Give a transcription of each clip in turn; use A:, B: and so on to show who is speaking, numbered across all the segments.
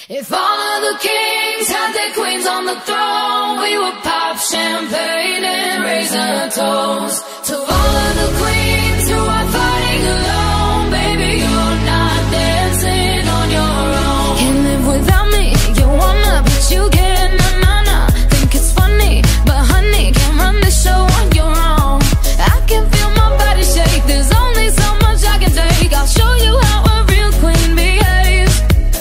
A: If all of the kings had their queens on the throne, we would pop champagne and raise a toast to all of the queens who are fighting alone. Baby, you're not dancing on your own. Can't live without me, you wanna, but you can't. Nah. Think it's funny, but honey, can't run the show on your own. I can feel my body shake, there's only so much I can take. I'll show you how a real queen behaves.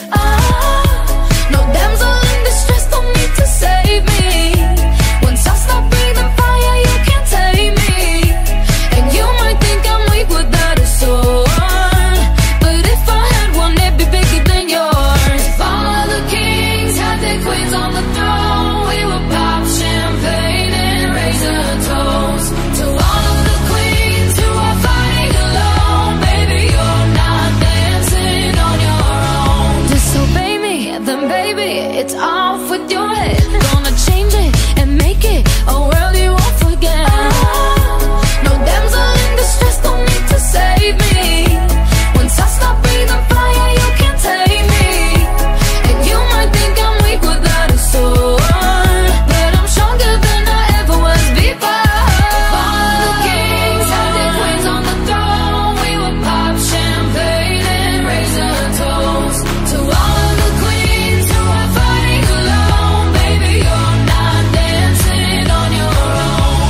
A: No damsel in distress, don't need to save me. Once I stop breathing fire, you can't tame me. And you might think I'm weak without a sword, but if I had one, it'd be bigger than yours. If all of the kings had their queens on the throne, we would pop champagne and raise a toast to all of the queens who are fighting alone. Baby, you're not dancing on your own. Disobey me, then baby, it's off with your head. Gonna change it and make it a world you won't forget. No damsel in distress, don't need to save me. Once I stop breathing fire, you can't take me. And you might think I'm weak without a sword, but I'm stronger than I ever was before. If all of the kings had their queens on the throne, we would pop champagne and raise a toast to all of the queens who are fighting alone. Baby, you're not dancing on your own.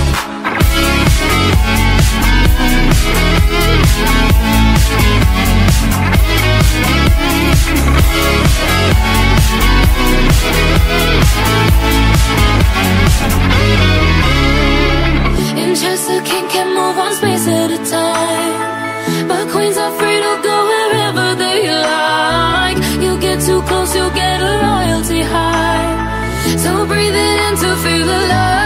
A: In chess, a king can move one space at a time, but queens are free to go wherever they like. You get too close, you'll get a royalty high. So breathe it in to feel alive.